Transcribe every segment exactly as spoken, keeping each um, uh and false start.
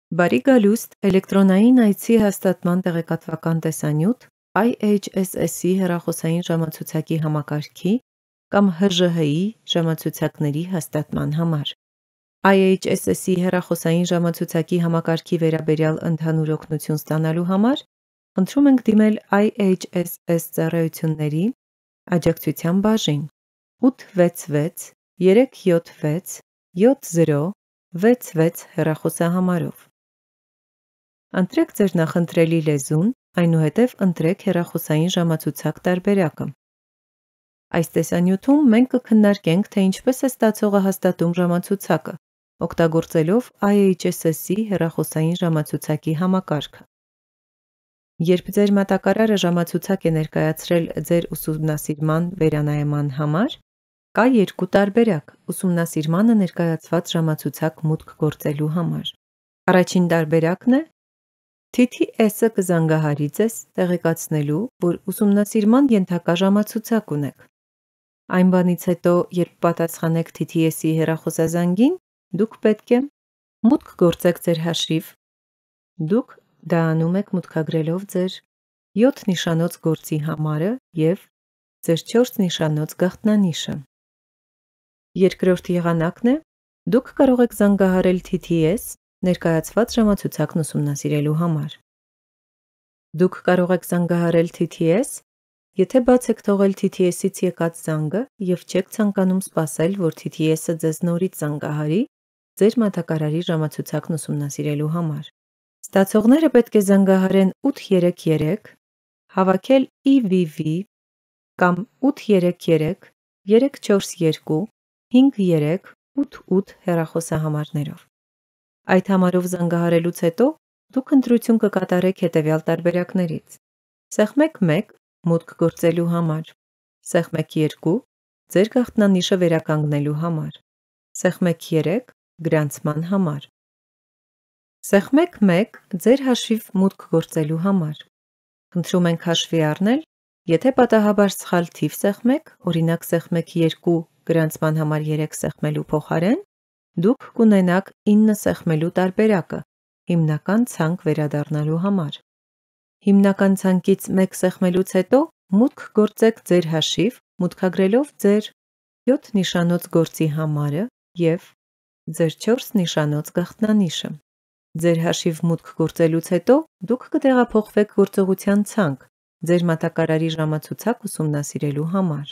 Բարի գալուստ էլեկտրոնային այցի հաստատման տեղեկատվական տեսանյութ I H S S-ի հեռախոսային ժամացուցակի համակարգի կամ H Ž H-ի ժամացուցակների հաստատման համար։ I H S S-ի հեռախոսային ժամացուցակի համակարգի վերաբերյալ ընդհանուր օգնություն ստանալու համար խնդրում ենք դիմել I H S S ծառայությունների աջակցության բաժին ութ վեց վեց երեք յոթ վեց յոթ զիրո վեց վեց հեռախոսահամարով։ Ընտրեք ձեր նախընտրելի լեզուն, այնուհետև ընտրեք հեռախոսային ժամացուցակ տարբերակը։ Այս տեսանյութում մենք կքննարկենք, թե ինչպես է ստացողը հաստատում ժամացուցակը, օգտագործելով I H S S-ի հեռախոսային ժամացուցակի համակարգը։ Երբ ձեր մատակարարը ժամացուցակ է ներկայացրել ձեր ուսումնասիրման վերանայման համար, կա երկու տարբերակ ուսումնասիրմանը ներկայացված ժամացուցակ մուտք գործելու համար։ Առաջին տարբերակն է T T S-ը կզանգահարի ձեզ տեղեկացնելու, որ ուսումնասիրման ենթակա ժամացուցակ ունեք։ Այն բանից հետո, երբ պատասխանեք T T S-ի հեռախոսազանգին, դուք պետք է մուտք գործեք ձեր հաշիվ։ Դուք դա անում եք մուտքագրելով ձեր յոթ նիշանոց գործի համարը և ձեր չորս նիշանոց գաղտնանիշը։ Երկրորդ եղանակն է, դուք կարող եք զանգահարել T T S ներկայացված ժամացուցակն ուսումնասիրելու համար։ Դուք կարող եք զանգահարել T T S, եթե բաց եք թողել T T S-ից եկած զանգը և չեք ցանկանում սպասել, որ T T S-ը ձեզ նորից զանգահարի ձեր մատակարարի ժամացուցակն ուսումնասիրելու համար։ Ստացողները պետք է զանգահարեն ութ երեք երեք, հավաքել E V V կամ ութ երեք երեք երեք չորս երկու հինգ երեք ութ ութ հեռախոսահամարներով։ Այդ համարով զանգահարելուց հետո դուք ընտրություն կկատարեք հետևյալ տարբերակներից. Սեղմեք մեկ մուտք գործելու համար, սեղմեք երկու ձեր գաղտնանիշը վերականգնելու համար, սեղմեք երեք գրանցման համար, սեղմեք մեկ ձեր հաշիվ մուտք գործելու համար։ Խնդրում ենք հաշվի առնել, եթե պատահաբար սխալ թիվ սեղմեք, օրինակ սեղմեք երկու գրանցման համար երեք սեղմելու փոխարեն, դուք կունենաք ինը սեղմելու տարբերակը հիմնական ցանկ վերադառնալու համար։ Հիմնական ցանկից մեկ սեղմելուց հետո մուտք գործեք ձեր հաշիվ, մուտքագրելով ձեր յոթ նիշանոց գործի համարը և ձեր չորս նիշանոց գաղտնանիշը։ Ձեր հաշիվ մուտք գործելուց հետո դուք կտեղափոխվեք գործողության ցանկ ձեր մատակարարի ժամացուցակ ուսումնասիրելու համար։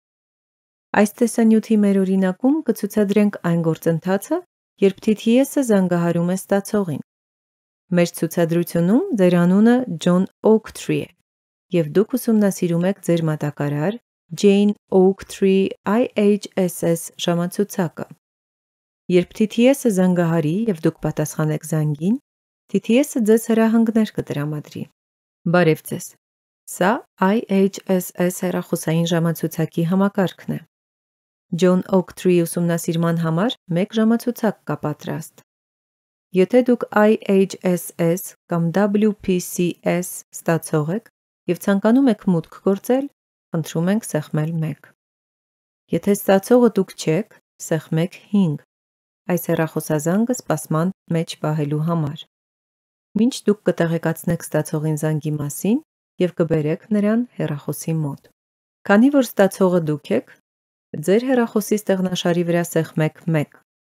Այս տեսանյութի մեր օրինակում կցուցադրենք այն գործընթացը, երբ T T S-ը զանգահարում է ստացողին։ Մեր ցուցադրությունում ձեր անունը John Oaktree է, և դուք ուսումնասիրում եք ձեր մատակարար Jane Oaktree I H S S ժամացուցակը։ Երբ T T S-ը զանգահարի և դուք պատասխանեք զանգին, T T S-ը ձեզ հրահանգներ կտրամադրի։ Բարև ձեզ։ Սա I H S S հեռախոսային ժամացուցակի համակարգն է։ John Oaktree ուսումնասիրման համար մեկ ժամացուցակ կա պատրաստ։ Եթե դուք I H S S կամ W P C S ստացող եք և ցանկանում եք մուտք գործել, խնդրում ենք սեղմել մեկ։ Եթե ստացողը դուք չեք, սեղմեք հինգ, այս հեռախոսազանգը սպասման մեջ պահելու համար, մինչ դուք կտեղեկացնեք ստացողին զանգի մասին և կբերեք նրան հեռախոսի մոտ։ Քանի որ ստացողը դուք եք, ձեր հեռախոսի ստեղնաշարի վրա սեղմեք մեկ։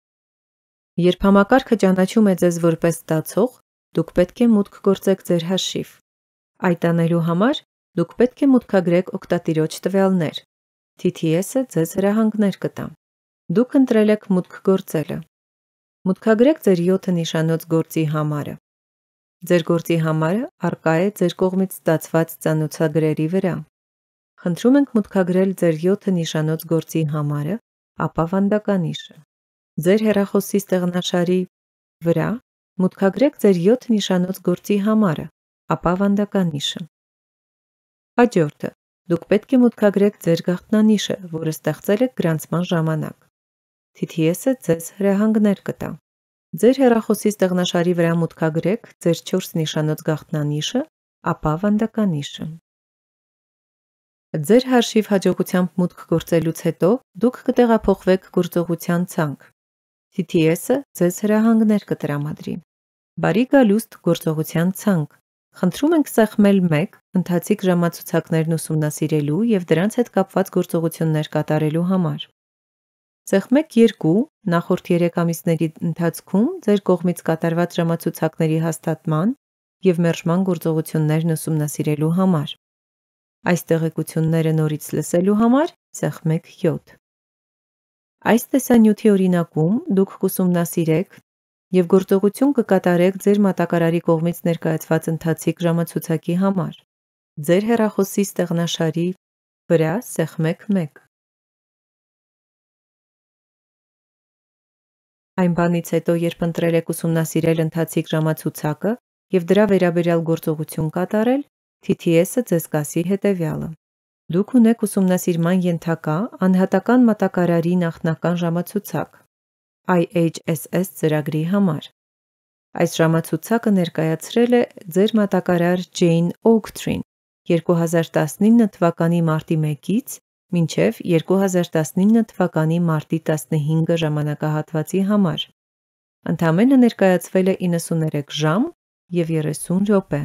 Երբ համակարգը ճանաչում է ձեզ որպես ստացող, դուք պետք է մուտք գործեք ձեր հաշիվ։ Այդ անելու համար դուք պետք է մուտքագրեք օգտատիրոջ տվյալներ։ T T S-ը ձեզ հրահանգներ կտա։ Դուք ընտրել եք մուտք գործելը։ Մուտքագրեք ձեր յոթ նիշանոց գործի համարը։ Ձեր գործի համարը առկա է ձեր կողմից ստացված ծանոթագրերի վրա։ Խնդրում ենք մուտքագրել ձեր յոթ նիշանոց գործի համարը, ապա վանդականիշը։ Ձեր հեռախոսի ստեղնաշարի վրա մուտքագրեք ձեր յոթ նիշանոց գործի համարը, ապա վանդականիշը։ Հաջորդը, դուք պետք է մուտքագրեք ձեր գաղտնանիշը, որը ստեղծել եք գրանցման ժամանակ։ T T S-ը ձեզ հրահանգներ կտա։ Ձեր հեռախոսի ստեղնաշարի վրա մուտքագրեք ձեր չորս նիշանոց գաղտնանիշը, ապա վանդականիշը։ Ձեր հաշիվ հաջողությամբ մուտք գործելուց հետո դուք կտեղափոխվեք գործողության ցանկ։ T T S-ը ձեզ հրահանգներ կտրամադրի։ Բարի գալուստ գործողության ցանկ։ Խնդրում ենք սեղմել մեկ ընթացիկ ժամացուցակներն ուսումնասիրելու և դրանց հետ կապված գործողություններ կատարելու համար։ Սեղմեք երկու նախորդ երեք ամիսների ընթացքում ձեր կողմից կատարված ժամացուցակների հաստատման և մերժման գործողություններն ուսումնասիրելու համար։ Այս տեղեկությունները նորից լսելու համար սեղմեք յոթ։ Այս տեսանյութի օրինակում դուք կուսումնասիրեք և գործողություն կկատարեք ձեր մատակարարի կողմից ներկայացված ընթացիկ ժամացուցակի համար։ Ձեր հեռախոսի ստեղնաշարի վրա սեղմեք մեկ։ Այն բանից հետո, երբ ընտրել եք ուսումնասիրել ընթացիկ ժամացուցակը և դրա վերաբերյալ գործողություն կատարել, թի թի էս-ը ձեզ կասի հետևյալը. Դուք ունեք ուսումնասիրման ենթակա անհատական մատակարարի նախնական ժամացուցակ I H S S ծրագրի համար։ Այս ժամացուցակը ներկայացրել է ձեր մատակարար Ջեյն Օուքթրին երկու հազար տասնինը թվականի մարտի մեկից մինչև երկու հազար տասնինը թվականի մարտի տասնհինգը ժամանակահատվածի համար։ Ընդամենը ներկայացվել է իննսուներեք ժամ և երեսուն րոպե։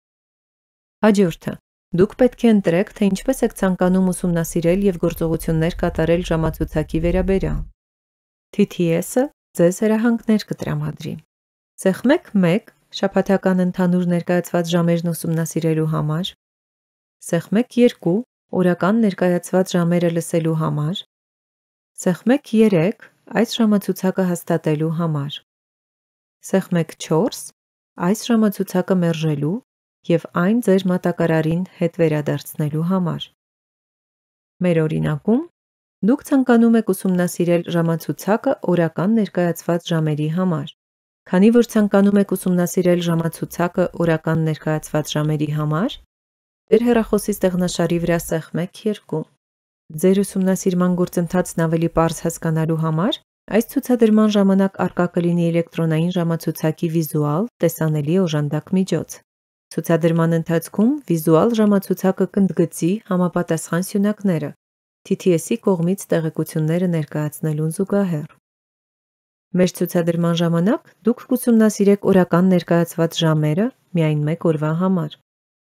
Հաջորդը, դուք պետք է ընտրեք, թե ինչպես եք ցանկանում ուսումնասիրել և գործողություններ կատարել ժամացուցակի վերաբերյալ։ թի թի էս-ը ձեզ հրահանգներ կտրամադրի։ Սեղմեք մեկ շաբաթական ընդհանուր ներկայացված ժամերն ուսումնասիրելու համար։ Սեղմեք երկու օրական ներկայացված ժամերը լսելու համար։ Սեղմեք երեք այս ժամացուցակը հաստատելու համար։ Սեղմեք չորս այս ժամացուցակը մերժելու և այն ձեր մատակարարին հետ վերադարձնելու համար։ Մեր օրինակում դուք ցանկանում եք ուսումնասիրել ժամացուցակը օրական ներկայացված ժամերի համար։ Քանի որ ցանկանում եք ուսումնասիրել ժամացուցակը օրական ներկայացված ժամերի համար, ձեր հեռախոսի ստեղնաշարի վրա սեղմեք երկու։ Ձեր ուսումնասիրման գործընթացն ավելի պարզ հասկանալու համար այս ցուցադրման ժամանակ առկա կլինի էլեկտրոնային ժամացուցակի վիզուալ տեսանելի օժանդակ միջոց։ Ցուցադրման ընթացքում վիզուալ ժամացուցակը կընդգծի համապատասխան սյունակները թի թի էս-ի կողմից տեղեկությունները ներկայացնելուն զուգահեռ։ Մեր ցուցադրման ժամանակ դուք կուսումնասիրեք օրական ներկայացված ժամերը միայն մեկ օրվա համար։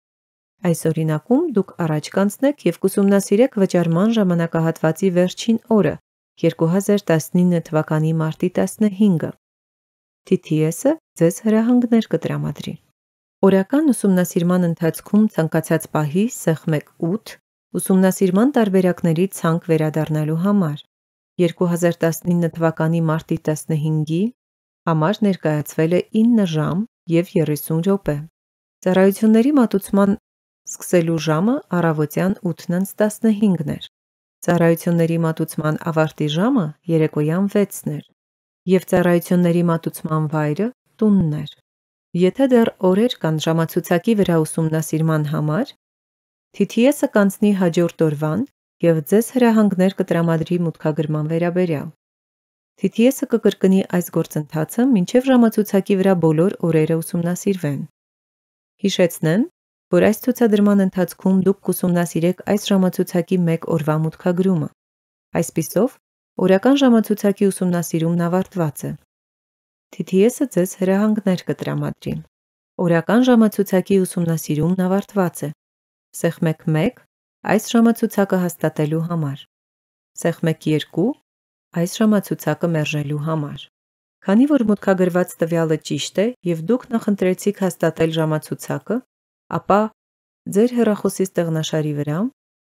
Այս օրինակում դուք առաջ կանցնեք և կուսումնասիրեք վճարման ժամանակահատվածի վերջին օրը երկու հազար տասնինը թվականի մարտի տասնհինգը։ թի թի էս-ը ձեզ հրահանգներ կտրամադրի։ Օրական ուսումնասիրման ընթացքում ցանկացած պահի սեղմեք ութ ուսումնասիրման տարբերակների ցանկ վերադառնալու համար։ երկու հազար տասնինը թվականի մարտի տասնհինգի համար ներկայացվել է ինը ժամ և երեսուն րոպե։ Ծառայությունների մատուցման սկսելու ժամը առավոտյան ութն անց տասնհինգն էր։ Ծառայությունների մատուցման ավարտի ժամը երեկոյան վեցն էր, և ծառայությունների մատուցման վայրը տունն էր։ Եթե դեռ օրեր կան ժամացուցակի վրա ուսումնասիրման համար, թի թի էս-ը կանցնի հաջորդ օրվան և ձեզ հրահանգներ կտրամադրի մուտքագրման վերաբերյալ։ թի թի էս-ը կկրկնի այս գործընթացը մինչև ժամացուցակի վրա բոլոր օրերը ուսումնասիրվեն։ Հիշեցնեմ, որ այս ցուցադրման ընթացքում դուք կուսումնասիրեք այս ժամացուցակի մեկ օրվա մուտքագրումը։ Այսպիսով, օրական ժամացուցակի ուսումնասիրումն ավարտված է։ թի թի էս-ը ձեզ հրահանգներ կտրամադրի։ Օրական ժամացուցակի ուսումնասիրումն ավարտված է։ Սեղմեք մեկ այս ժամացուցակը հաստատելու համար։ Սեղմեք երկու այս ժամացուցակը մերժելու համար։ Քանի որ մուտքագրված տվյալը ճիշտ է և դուք նախընտրեցիք հաստատել ժամացուցակը, ապա ձեր հեռախոսի ստեղնաշարի վրա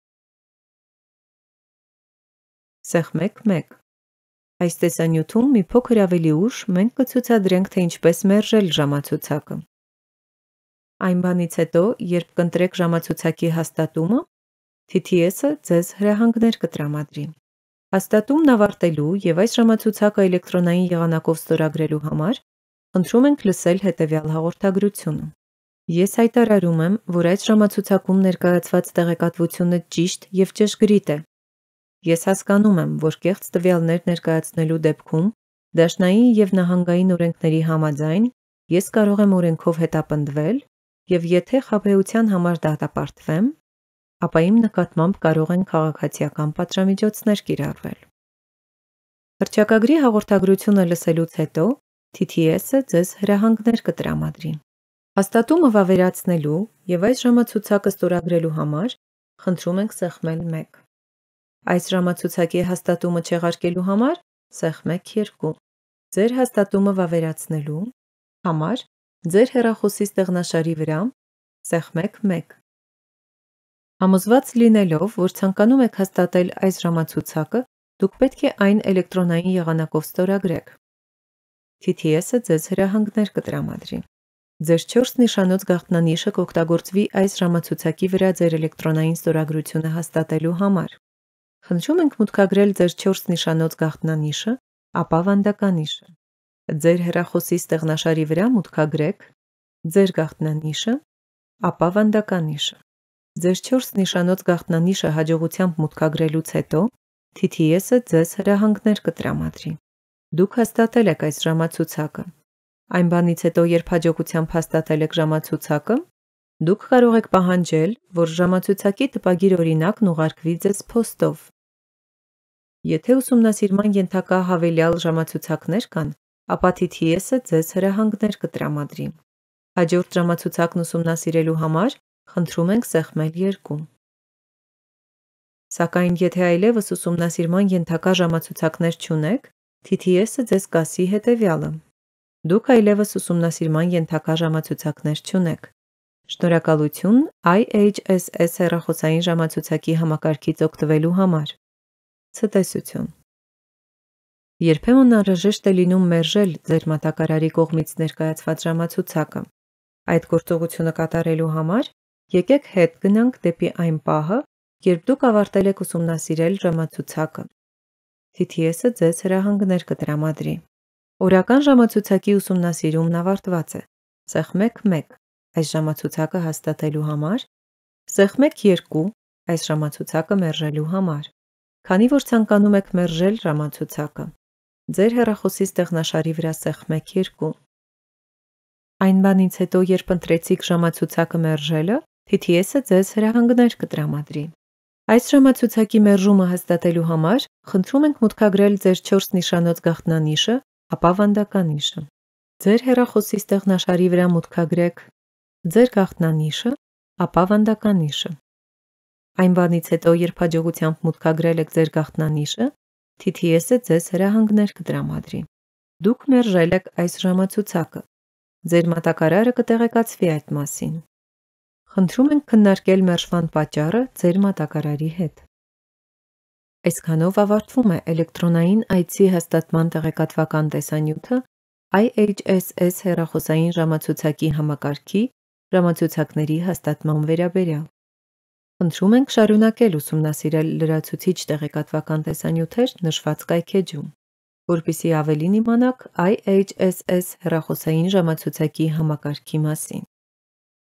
սեղմեք մեկ։ Այս տեսանյութում մի փոքր ավելի ուշ մենք կցուցադրենք, թե ինչպես մերժել ժամացուցակը։ Այն բանից հետո, երբ կընտրեք ժամացուցակի հաստատումը, թի թի էս-ը ձեզ հրահանգներ կտրամադրի։ Հաստատումն ավարտելու և այս ժամացուցակը էլեկտրոնային եղանակով ստորագրելու համար խնդրում ենք լսել հետևյալ հաղորդագրությունը։ Ես հայտարարում եմ, որ այս ժամացուցակում ներկայացված տեղեկատվությունը ճիշտ և ճշգրիտ է։ Ես հասկանում եմ, որ կեղծ տվյալներ ներկայացնելու դեպքում դաշնային և նահանգային օրենքների համաձայն ես կարող եմ օրենքով հետապնդվել և եթե խաբեության համար դատապարտվեմ, ապա իմ նկատմամբ կարող են քաղաքացիական պատժամիջոցներ կիրառվել։ Հռչակագրի հաղորդագրությունը լսելուց հետո T T S-ը ձեզ հրահանգներ կտրամադրի։ Հաստատումը վավերացնելու և այս ժամացուցակը ստորագրելու համար խնդրում ենք սեղմել մեկ։ Այս ժամացուցակի հաստատումը չեղարկելու համար սեղմեք երկու։ Ձեր հաստատումը վավերացնելու համար ձեր հեռախոսի ստեղնաշարի վրա սեղմեք մեկ։ Համոզված լինելով, որ ցանկանում եք հաստատել այս ժամացուցակը, դուք պետք է այն էլեկտրոնային եղանակով ստորագրեք։ T T S-ը ձեզ հրահանգներ կտրամադրի։ Ձեր չորս նիշանոց գաղտնանիշը կօգտագործվի այս ժամացուցակի վրա ձեր էլեկտրոնային ստորագրությունը հաստատելու համար։ Խնդրում ենք մուտքագրել ձեր չորս նիշանոց գաղտնանիշը, ապա վանդականիշը։ Ձեր հեռախոսի ստեղնաշարի վրա մուտքագրեք ձեր գաղտնանիշը, ապա վանդականիշը։ Ձեր չորս նիշանոց գաղտնանիշը հաջողությամբ մուտքագրելուց հետո T T S-ը ձեզ հրահանգներ կտրամադրի։ Դուք հաստատել եք այս ժամացուցակը։ Այն բանից հետո, երբ հաջողությամբ հաստատել եք ժամացուցակը, դուք կարող եք պահանջել, որ ժամացուցակի տպագիր օրինակն ուղարկվի ձեզ փոստով։ Եթե ուսումնասիրման ենթակա հավելյալ ժամացուցակներ կան, ապա T T S-ը ձեզ հրահանգներ կտրամադրի։ Հաջորդ ժամացուցակն ուսումնասիրելու համար խնդրում ենք սեղմել երկու։ Սակայն եթե այլևս ուսումնասիրման ենթակա ժամացուցակներ չունեք, T T S-ը ձեզ կասի հետևյալը. Դուք այլևս ուսումնասիրման ենթակա ժամացուցակներ չունեք։ Շնորհակալություն I H S S հեռախոսային ժամացուցակի համակարգից օգտվելու համար։ Ցտեսություն։ Երբեմն անհրաժեշտ է լինում մերժել ձեր մատակարարի կողմից ներկայացված ժամացուցակը։ Այդ գործողությունը կատարելու համար եկեք հետ գնանք դեպի այն պահը, երբ դուք ավարտել եք ուսումնասիրել ժամացուցակը։ T T S-ը ձեզ հրահանգներ կտրամադրի։ Օրական ժամացուցակի ուսումնասիրումն ավարտված է։ Սեղմեք մեկ այս ժամացուցակը հաստատելու համար, սեղմեք երկու այս ժամացուցակը մերժելու համար։ Քանի որ ցանկանում եք մերժել ժամացուցակը, ձեր հեռախոսի ստեղնաշարի վրա սեղմեք երկու։ Այն բանից հետո, երբ ընտրեցիք ժամացուցակը մերժելը, T T S-ը ձեզ հրահանգներ կտրամադրի։ Այս ժամացուցակի մերժումը հաստատելու համար խնդրում ենք մուտքագրել ձեր չորս նիշանոց գաղտնանիշը, ապա վանդականիշը։ Ձեր հեռախոսի ստեղնաշարի վրա մուտքագրեք ձեր գաղտնանիշը, ապա վանդականիշը։ Այն բանից հետո, երբ հաջողությամբ մուտքագրել եք ձեր գաղտնանիշը, T T S-ը ձեզ հրահանգներ կտրամադրի։ Դուք մերժել եք այս ժամացուցակը։ Ձեր մատակարարը կտեղեկացվի այդ մասին։ Խնդրում ենք քննարկել մերժման պատճառը ձեր մատակարարի հետ։ Այսքանով ավարտվում է էլեկտրոնային այցի հաստատման տեղեկատվական տեսանյութը I H S S հեռախոսային ժամացուցակի համակարգի ժամացուցակների հաստատման վերաբերյալ։ Խնդրում ենք շարունակել ուսումնասիրել լրացուցիչ տեղեկատվական տեսանյութեր նշված կայքէջում, որպեսզի ավելին իմանաք I H S S հեռախոսային ժամացուցակի համակարգի մասին։